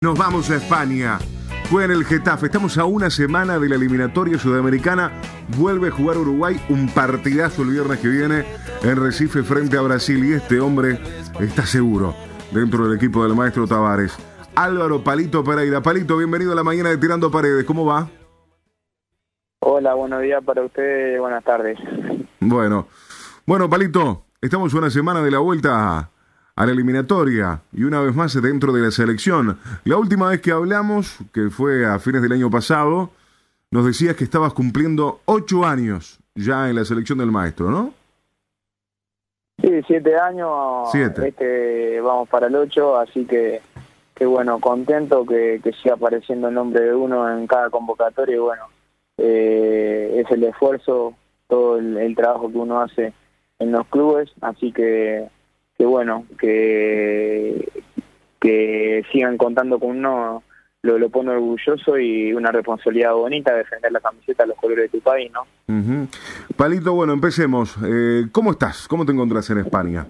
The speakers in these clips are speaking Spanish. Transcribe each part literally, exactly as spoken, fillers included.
Nos vamos a España. Juega en el Getafe. Estamos a una semana de la eliminatoria sudamericana. Vuelve a jugar Uruguay. Un partidazo el viernes que viene en Recife frente a Brasil. Y este hombre está seguro dentro del equipo del maestro Tavares. Álvaro Palito Pereira. Palito, bienvenido a la mañana de Tirando Paredes. ¿Cómo va? Hola, buenos días para ustedes. Buenas tardes. Bueno, bueno, Palito, estamos a una semana de la vuelta a... a la eliminatoria y una vez más dentro de la selección. La última vez que hablamos, que fue a fines del año pasado, nos decías que estabas cumpliendo ocho años ya en la selección del maestro, ¿no? Sí, siete años. Siete. Este, vamos para el ocho, así que, que bueno, contento que, que siga apareciendo el nombre de uno en cada convocatoria y bueno, eh, es el esfuerzo, todo el, el trabajo que uno hace en los clubes, así que que bueno, que, que sigan contando con uno, lo, lo pone orgulloso y una responsabilidad bonita defender la camiseta a los colores de tu país, ¿no? Uh-huh. Palito, bueno, empecemos. Eh, ¿Cómo estás? ¿Cómo te encontrás en España?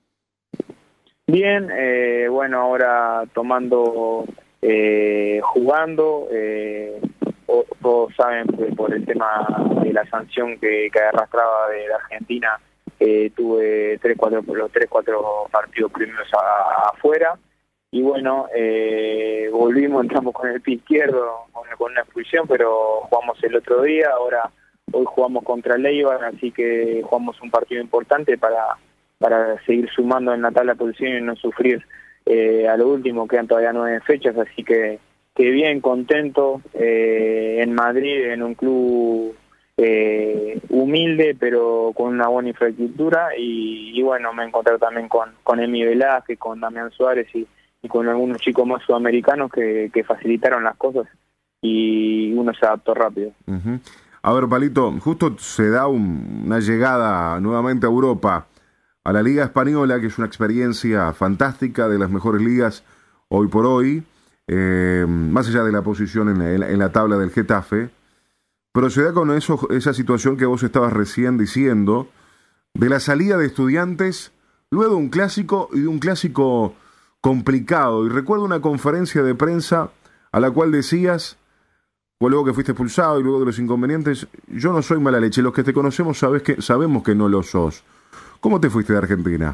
Bien, eh, bueno, ahora tomando, eh, jugando, eh, o, todos saben que por el tema de la sanción que, que arrastraba de la Argentina, Eh, tuve tres, cuatro, los tres, cuatro partidos primeros a, afuera y bueno, eh, volvimos, entramos con el pie izquierdo, con, con una expulsión, pero jugamos el otro día, ahora hoy jugamos contra el Eibar, así que jugamos un partido importante para, para seguir sumando en la tabla de posiciones y no sufrir eh, a lo último, quedan todavía nueve fechas, así que, que bien, contento eh, en Madrid, en un club Eh, humilde pero con una buena infraestructura y, y bueno, me encontré también con, con Emi Velázquez, con Damián Suárez y, y con algunos chicos más sudamericanos que, que facilitaron las cosas y uno se adaptó rápido. Uh-huh. A ver, Palito, justo se da un, una llegada nuevamente a Europa, a la Liga Española, que es una experiencia fantástica, de las mejores ligas hoy por hoy, eh, más allá de la posición en, en, en la tabla del Getafe. Pero se da con eso, esa situación que vos estabas recién diciendo, de la salida de Estudiantes, luego de un clásico y de un clásico complicado. Y recuerdo una conferencia de prensa a la cual decías, pues luego que fuiste expulsado y luego de los inconvenientes, yo no soy mala leche, los que te conocemos sabes que, sabemos que no lo sos. ¿Cómo te fuiste de Argentina?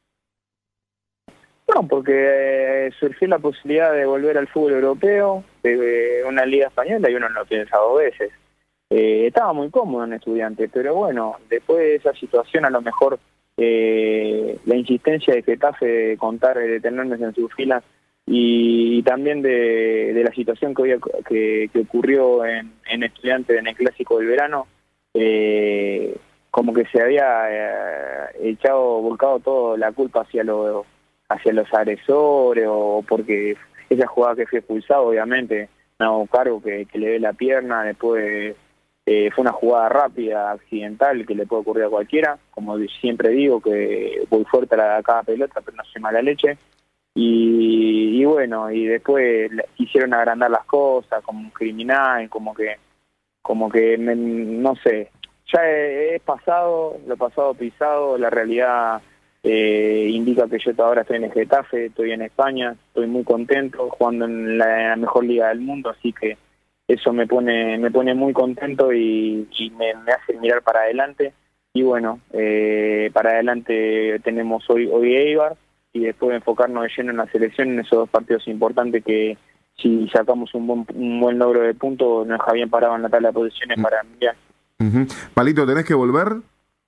No, porque eh, surgió la posibilidad de volver al fútbol europeo, de, de una liga española y uno no piensa dos veces. Eh, estaba muy cómodo en Estudiantes, pero bueno, después de esa situación a lo mejor eh, la insistencia de Getafe de contar, de tenernos en sus filas y, y también de, de la situación que, hoy, que, que ocurrió en, en Estudiantes en el Clásico del verano, eh, como que se había eh, echado, volcado toda la culpa hacia, lo, hacia los agresores o porque esa jugada que fue expulsado, obviamente, me hago cargo que, que le ve la pierna, después... Eh, fue una jugada rápida, accidental, que le puede ocurrir a cualquiera. Como siempre digo, que voy fuerte a, la, a cada pelota, pero no soy mala leche. Y, y bueno, y después quisieron agrandar las cosas, como un criminal, como que, como que me, no sé. Ya es, es pasado, lo pasado pisado, la realidad eh, indica que yo ahora estoy en el Getafe, estoy en España, estoy muy contento, jugando en la, en la mejor liga del mundo, así que eso me pone me pone muy contento y, y me, me hace mirar para adelante y bueno, eh, para adelante tenemos hoy hoy Eibar y después enfocarnos de lleno en la selección en esos dos partidos importantes que si sacamos un buen, un buen logro de puntos nos deja bien parado en la tabla de posiciones uh-huh. para el Mundial. Uh-huh. Palito, ¿tenés que volver?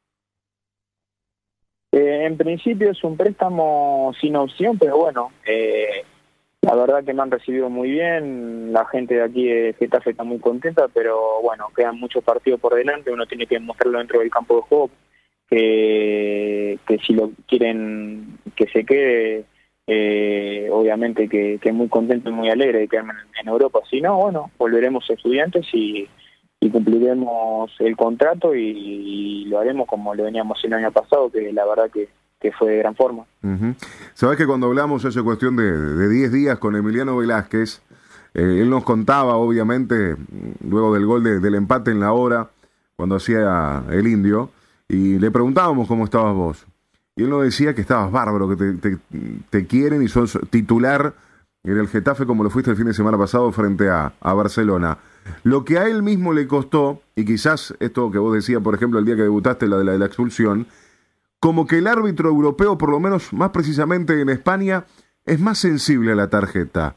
Eh, en principio es un préstamo sin opción, pero bueno, eh, la verdad que me han recibido muy bien, la gente de aquí de Getafe está muy contenta, pero bueno, quedan muchos partidos por delante, uno tiene que mostrarlo dentro del campo de juego, que, que si lo quieren que se quede, eh, obviamente que, que muy contento y muy alegre de quedarme en, en Europa, si no, bueno, volveremos a Estudiantes y, y cumpliremos el contrato y, y lo haremos como lo veníamos el año pasado, que la verdad que que fue de gran forma. Uh-huh. Sabés que cuando hablamos hace cuestión de diez días con Emiliano Velázquez, eh, él nos contaba, obviamente, luego del gol de, del empate en la hora, cuando hacía el Indio, y le preguntábamos cómo estabas vos. Y él nos decía que estabas bárbaro, que te, te, te quieren y sos titular en el Getafe como lo fuiste el fin de semana pasado frente a, a Barcelona. Lo que a él mismo le costó, y quizás esto que vos decías, por ejemplo, el día que debutaste, la de la, de la expulsión, como que el árbitro europeo, por lo menos más precisamente en España, es más sensible a la tarjeta.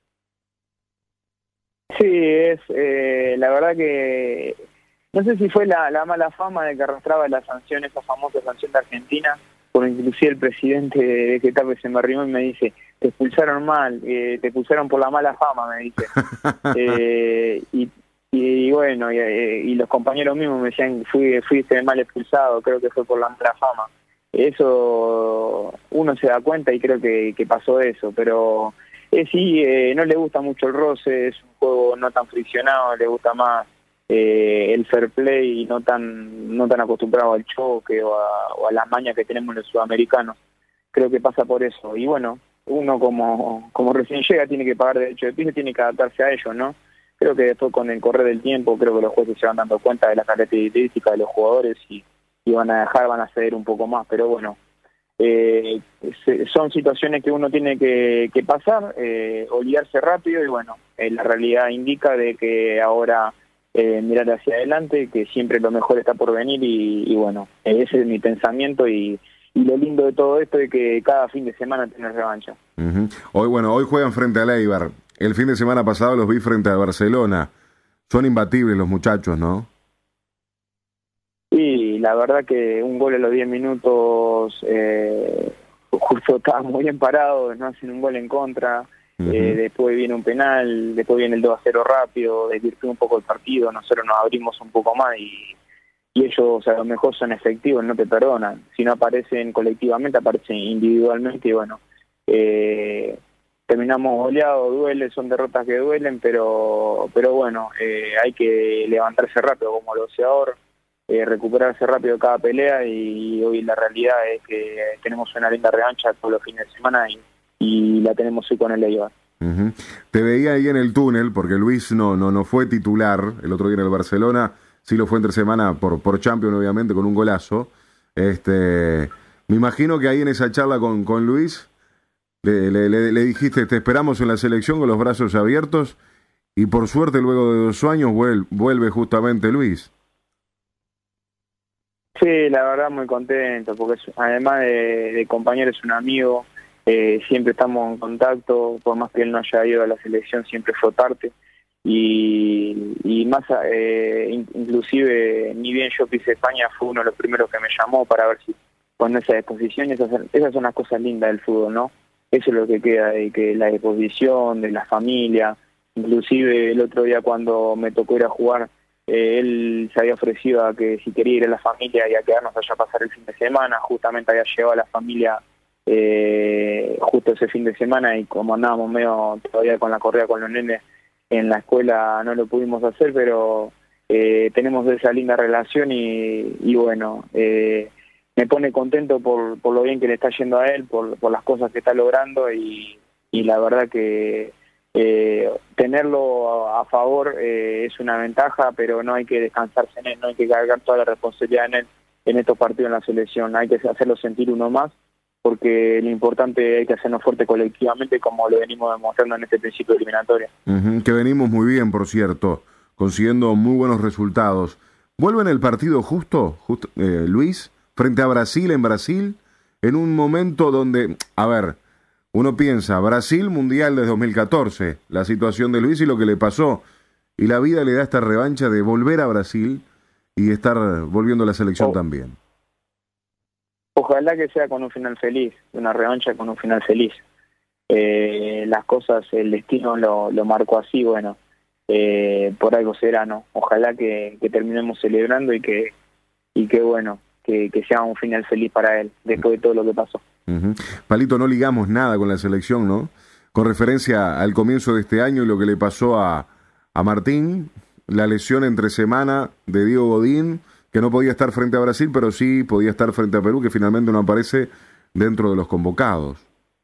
Sí, es eh, la verdad que no sé si fue la, la mala fama de que arrastraba la sanción, esa famosa sanción de Argentina, por inclusive el presidente de Getafe se me arrimó y me dice, te expulsaron mal, eh, te expulsaron por la mala fama, me dice. eh, y, y bueno, y, y los compañeros mismos me decían, fui, fuiste mal expulsado, creo que fue por la mala fama. Eso uno se da cuenta y creo que, que pasó eso, pero eh, sí, eh, no le gusta mucho el roce, es un juego no tan friccionado, le gusta más eh, el fair play y no tan no tan acostumbrado al choque o a, o a las mañas que tenemos los sudamericanos. Creo que pasa por eso. Y bueno, uno como, como recién llega tiene que pagar derecho de piso, tiene que adaptarse a ello, ¿no? Creo que después con el correr del tiempo, creo que los jueces se van dando cuenta de las características de los jugadores y, y van a dejar, van a ceder un poco más, pero bueno. Eh, son situaciones que uno tiene que, que pasar, eh, olvidarse rápido y bueno, eh, la realidad indica de que ahora eh, mirar hacia adelante, que siempre lo mejor está por venir y, y bueno, eh, ese es mi pensamiento y, y lo lindo de todo esto es que cada fin de semana tenés revancha. Uh-huh. Hoy, bueno, hoy juegan frente al Eibar. El fin de semana pasado los vi frente a Barcelona. Son imbatibles los muchachos, ¿no? Sí, la verdad que un gol a los diez minutos, eh, justo estaba muy bien parado, no hacen un gol en contra, uh-huh. eh, después viene un penal, después viene el dos a cero rápido, desvirtuó un poco el partido, nosotros nos abrimos un poco más y, y ellos a lo mejor son efectivos, no te perdonan, si no aparecen colectivamente, aparecen individualmente y bueno, eh, terminamos goleados, duele, son derrotas que duelen, pero pero bueno, eh, hay que levantarse rápido como boxeador. Eh, recuperarse rápido cada pelea y hoy la realidad es que tenemos una linda revancha todos los fines de semana y, y la tenemos hoy con el Eibar. Uh-huh. Te veía ahí en el túnel porque Luis no no no fue titular el otro día en el Barcelona, sí lo fue entre semana por por Champions obviamente con un golazo. Este, me imagino que ahí en esa charla con con Luis le, le, le, le dijiste te esperamos en la selección con los brazos abiertos y por suerte luego de dos años vuelve, vuelve justamente Luis. Sí, la verdad muy contento, porque es, además de, de compañero es un amigo, eh, siempre estamos en contacto, por más que él no haya ido a la selección, siempre fue parte, y, y más, eh, inclusive, ni bien yo pise España, fue uno de los primeros que me llamó para ver si con esa disposición, esas, esas son las cosas lindas del fútbol, ¿no? Eso es lo que queda, de que la disposición, de la familia, inclusive el otro día cuando me tocó ir a jugar, Eh, él se había ofrecido a que si quería ir a la familia y a quedarnos allá a pasar el fin de semana, justamente había llevado a la familia eh, justo ese fin de semana y como andábamos medio todavía con la correa con los nenes en la escuela no lo pudimos hacer, pero eh, tenemos esa linda relación y, y bueno, eh, me pone contento por, por lo bien que le está yendo a él, por, por las cosas que está logrando y, y la verdad que Eh, tenerlo a, a favor eh, es una ventaja, pero no hay que descansarse en él, no hay que cargar toda la responsabilidad en él en estos partidos en la selección, hay que hacerlo sentir uno más, porque lo importante hay que hacernos fuerte colectivamente como lo venimos demostrando en este principio de eliminatoria. Uh-huh, que venimos muy bien, por cierto, consiguiendo muy buenos resultados. ¿Vuelve en el partido justo, justo eh, Luis, frente a Brasil en Brasil, en un momento donde, a ver, uno piensa, Brasil Mundial de dos mil catorce, la situación de Luis y lo que le pasó, y la vida le da esta revancha de volver a Brasil y estar volviendo a la selección oh. también. Ojalá que sea con un final feliz, una revancha con un final feliz. Eh, las cosas, el destino lo, lo marcó así, bueno, eh, por algo será, ¿no? Ojalá que, que terminemos celebrando y que, y que bueno, que, que sea un final feliz para él, después de todo lo que pasó. Uh-huh. Palito, no ligamos nada con la selección, ¿no? Con referencia al comienzo de este año y lo que le pasó a, a Martín, la lesión entre semana de Diego Godín, que no podía estar frente a Brasil, pero sí podía estar frente a Perú, que finalmente no aparece dentro de los convocados.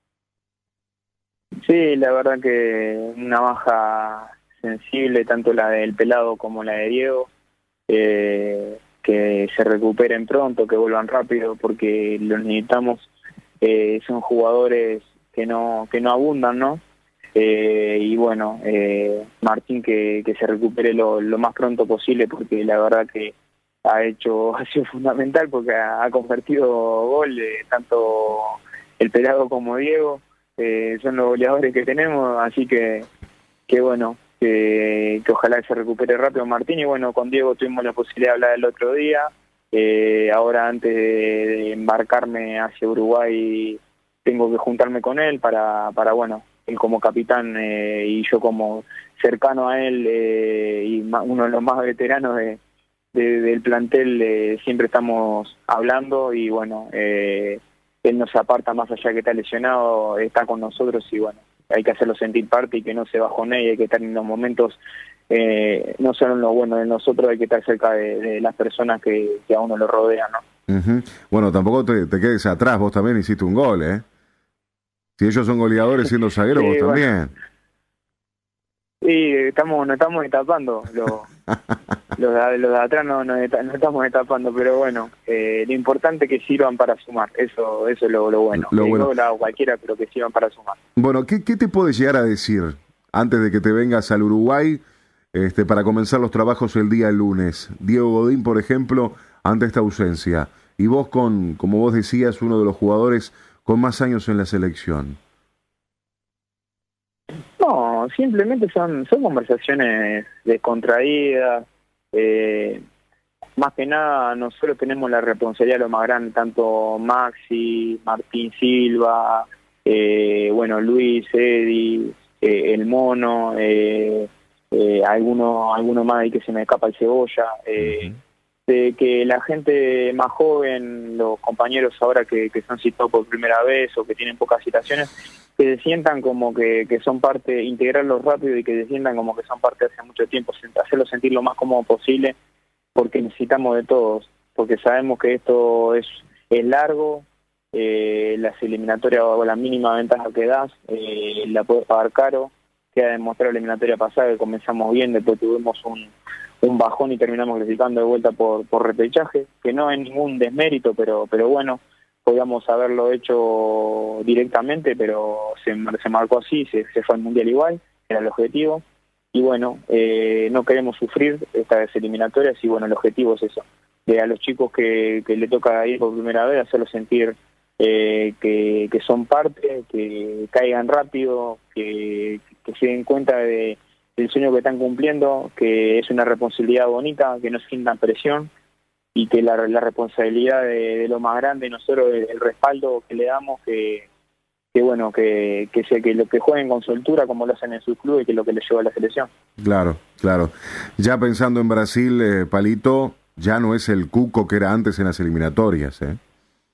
Sí, la verdad que una baja sensible, tanto la del Pelado como la de Diego, eh, que se recuperen pronto, que vuelvan rápido, porque los necesitamos. Eh, son jugadores que no que no abundan, ¿no? Eh, y bueno, eh, Martín que, que se recupere lo, lo más pronto posible, porque la verdad que ha hecho ha sido fundamental, porque ha, ha convertido gol, eh, tanto el Pelado como Diego, eh, son los goleadores que tenemos, así que, que bueno, que, que ojalá se recupere rápido Martín. Y bueno, con Diego tuvimos la posibilidad de hablar el otro día, eh, ahora antes de embarcarme hacia Uruguay tengo que juntarme con él para, para bueno, él como capitán eh, y yo como cercano a él eh, y uno de los más veteranos de, de, del plantel, eh, siempre estamos hablando y bueno, eh, él no se aparta más allá que está lesionado, está con nosotros y bueno, hay que hacerlo sentir parte y que no se bajonee, y hay que estar en los momentos, eh, no solo en lo bueno de nosotros, hay que estar cerca de, de las personas que, que a uno lo rodean, ¿no? Uh-huh. Bueno, tampoco te, te quedes atrás, vos también hiciste un gol, ¿eh? Si ellos son goleadores siendo zagueros, sí, vos bueno. también. Sí, estamos, nos estamos etapando, los, los, de, los de atrás no nos no estamos etapando, pero bueno, eh, lo importante es que sirvan para sumar, eso eso es lo, lo bueno. Lo bueno. Digo, la, cualquiera, pero que sirvan para sumar. Bueno, ¿qué, qué te puede llegar a decir antes de que te vengas al Uruguay este, para comenzar los trabajos el día lunes? Diego Godín, por ejemplo, ante esta ausencia, y vos con, como vos decías, uno de los jugadores con más años en la selección. No, simplemente son son conversaciones descontraídas, eh, más que nada nosotros tenemos la responsabilidad de lo más grande, tanto Maxi, Martín Silva, eh, bueno, Luis, Eddie, eh, el Mono, eh, eh, alguno, alguno más ahí que se me escapa, el Cebolla, eh, uh-huh. de que la gente más joven, los compañeros ahora que, que se han citado por primera vez o que tienen pocas citaciones, que se sientan como que, que son parte, integrarlos rápido y que se sientan como que son parte de hace mucho tiempo, hacerlos sentir lo más cómodo posible, porque necesitamos de todos, porque sabemos que esto es, es largo, eh, las eliminatorias o la mínima ventaja que das, eh, la puedes pagar caro, queda demostrado la eliminatoria pasada que comenzamos bien, después tuvimos un, un bajón y terminamos clasificando de vuelta por, por repechaje, que no es ningún desmérito, pero, pero bueno, podíamos haberlo hecho directamente, pero se, se marcó así, se, se fue al Mundial igual, era el objetivo, y bueno, eh, no queremos sufrir estas eliminatorias, y bueno, el objetivo es eso, de a los chicos que, que le toca ir por primera vez, hacerlos sentir eh, que, que son parte, que caigan rápido, que, que se den cuenta de, del sueño que están cumpliendo, que es una responsabilidad bonita, que no sientan presión, y que la, la responsabilidad de, de lo más grande, nosotros el, el respaldo que le damos, que, que bueno, que, que, se, que lo que jueguen con soltura como lo hacen en sus clubes, que es lo que les lleva a la selección. Claro, claro. Ya pensando en Brasil, eh, Palito, ya no es el Cuco que era antes en las eliminatorias, ¿eh?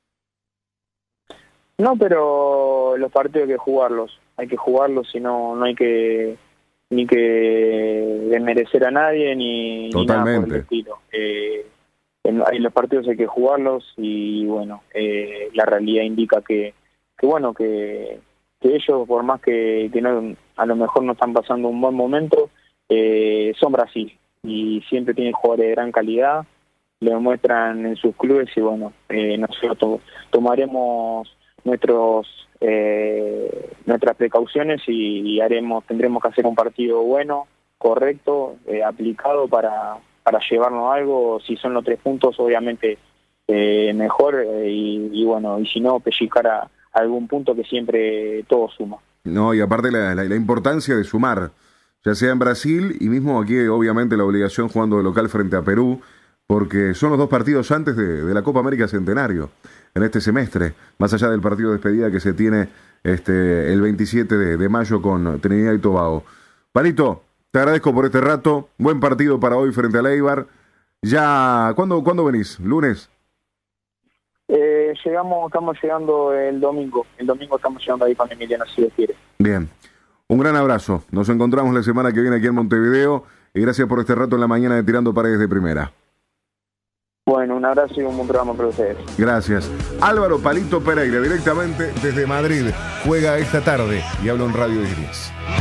No, pero los partidos hay que jugarlos, hay que jugarlos, si no, no hay que ni que desmerecer a nadie, ni, ni nada por el estilo. Eh, En, en los partidos hay que jugarlos y bueno, eh, la realidad indica que, que bueno, que, que ellos, por más que, que no, a lo mejor no están pasando un buen momento, eh, son Brasil y siempre tienen jugadores de gran calidad, lo demuestran en sus clubes y bueno, eh, nosotros to tomaremos nuestros eh, nuestras precauciones y, y haremos tendremos que hacer un partido bueno, correcto, eh, aplicado para para llevarnos algo. Si son los tres puntos, obviamente eh, mejor, eh, y, y bueno, y si no, pellizcar a, a algún punto, que siempre todo suma. No, y aparte la, la, la importancia de sumar, ya sea en Brasil y mismo aquí, obviamente la obligación jugando de local frente a Perú, porque son los dos partidos antes de, de la Copa América Centenario, en este semestre, más allá del partido de despedida que se tiene este el veintisiete de, de mayo con Trinidad y Tobago. Palito, te agradezco por este rato. Buen partido para hoy frente al Eibar. Ya, ¿cuándo, ¿cuándo venís? ¿Lunes? Eh, llegamos, estamos llegando el domingo. El domingo estamos llegando ahí con Emiliano, si Dios quiere. Bien. Un gran abrazo. Nos encontramos la semana que viene aquí en Montevideo. Y gracias por este rato en la mañana de Tirando Paredes de Primera. Bueno, un abrazo y un buen programa para ustedes. Gracias. Álvaro Palito Pereira, directamente desde Madrid. Juega esta tarde y habla en Radio diez.